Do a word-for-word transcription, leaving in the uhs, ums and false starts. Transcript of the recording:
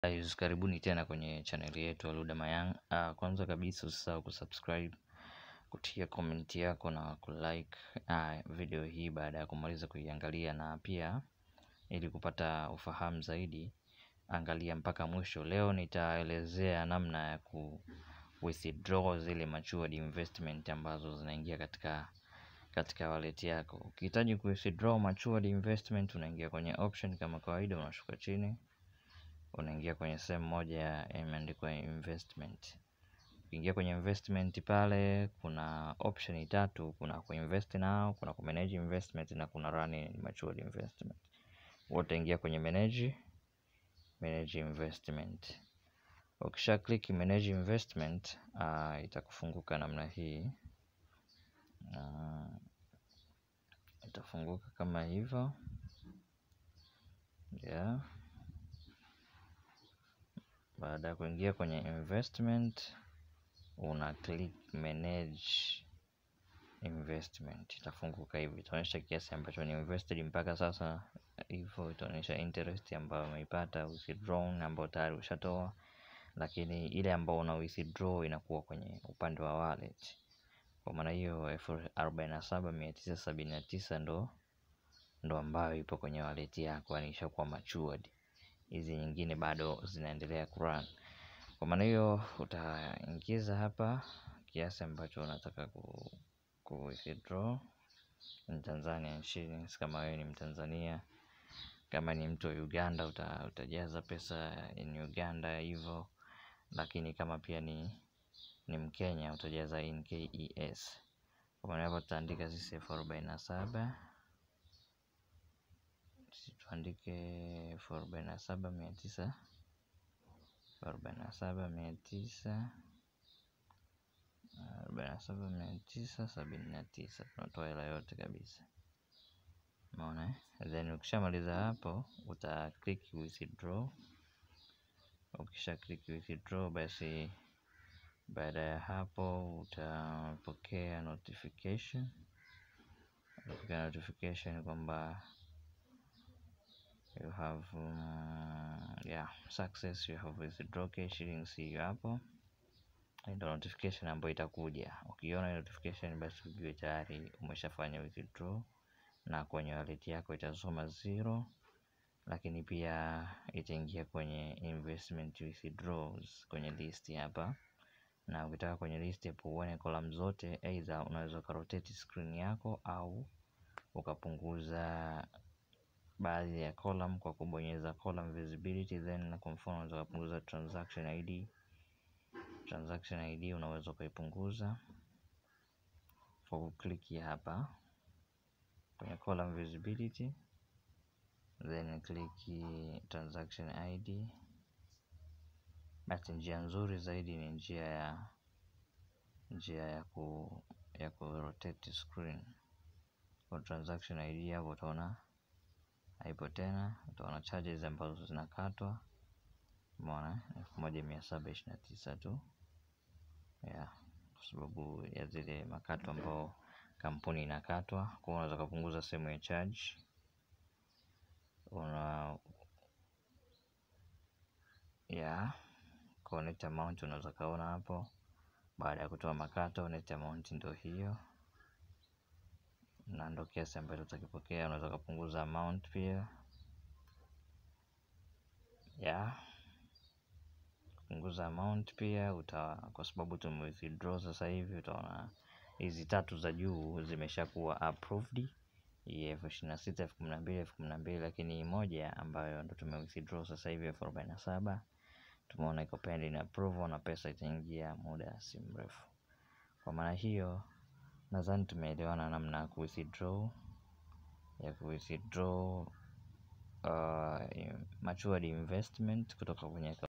Guys, karibuni tena kwenye channel yetu Aluda Mayang. Uh, kwanza kabisa usisahau kusubscribe, kutia comment yako na kulike uh, video hii baada ya kumaliza kuiangalia, na pia ili kupata ufahamu zaidi angalia mpaka mwisho. Leo nitaelezea namna ya ku withdraw zile matured investment ambazo zinaingia katika katika wallet yako. Ukihitaji ku withdraw matured investment, unaingia kwenye option kama kawaida, unashuka chini, unaingia kwenye sehemu moja imeandikwa investment. Ukiingia kwenye investment pale kuna option tatu, kuna ku invest now, kuna ku manage investment na kuna run matured investment. Wote ingia kwenye manage manage investment. Ukisha click manage investment, uh, itakufunguka namna hii. Uh, itafunguka kama hivyo. Yeah. Baada ya kuingia kwenye investment, una click manage investment. Itafunguka hivi, itaonyesha kiasi ambacho ni invested mpaka sasa. Hivyo itaonyesha interest ambayo umeipata, withdrawn ambayo tayari ushatoa, lakini ile ambayo una withdraw inakuwa kwenye upande wa wallet. Kwa maana hiyo elfu arobaini na saba mia tisa sabini na tisa ndo ndo ambayo ipo kwenye wallet yako, yani ishakuwa matured. Hizi nyingine bado zinaendelea kurun. Kwa maana hiyo utaingiza hapa kiasi ambacho unataka ku, ku withdraw in Tanzania shillings kama wewe ni Mtanzania. Kama ni mtu wa Uganda uta, utajaza pesa in Uganda hivyo, lakini kama pia ni ni Mkenya utajaza in K E S. Kwa maana hapo tutaandika sisi elfu arobaini na saba, tuandike elfu arobaini na saba mia tisa arobaini na saba mia tisa arobaini na saba mia tisa sabini na tisa. Tunatoa hela yote kabisa, umeona. Then ukishamaliza hapo uta click withdraw. Ukisha click withdraw, basi baada ya hapo utapokea notification. Utapokea notification kwamba you have um, yeah success, you have withdraw cash shillings. Hiyo hapo ndio notification ambayo itakuja. Ukiona notification, basi ujue tayari umeshafanya withdraw, na kwenye wallet yako itasoma zero, lakini pia itaingia kwenye investment withdraws kwenye list hapa. Na ukitaka kwenye list hapo uone column zote, either unaweza rotate screen yako au ukapunguza baadhi ya column kwa kubonyeza column visibility. Then na kwa mfano unaweza kupunguza transaction I D. Transaction I D unaweza kuipunguza kwa kukliki hapa kwenye column visibility, then click transaction I D. Basi njia nzuri zaidi ni njia ya njia ya ku ya ku rotate screen. Kwa transaction I D hapo utaona haipo tena, utaona charges ambazo zinakatwa, umeona elfu moja mia saba ishirini na tisa tu. Yeah, kwa sababu ya zile makato ambao kampuni inakatwa. Kwa unaweza kupunguza sehemu ya charge. Una yeah, kwa net amount unaweza kaona hapo baada ya kutoa makato. Net amount ndio hiyo, na ndio kiasi ambacho utakipokea. Unaweza kupunguza amount pia. Yeah, kupunguza amount pia uta, kwa sababu tume withdraw sasa hivi, utaona hizi tatu za juu zimeshakuwa approved, elfu ishirini na sita, elfu kumi na mbili, elfu kumi na mbili, lakini moja ambayo ndo tume withdraw sasa hivi elfu arobaini na saba tumeona iko pending approval na pesa itaingia muda si mrefu. Kwa maana hiyo nadhani tumeelewana namna ya ku withdraw ya ku withdraw uh, matured investment kutoka kwenye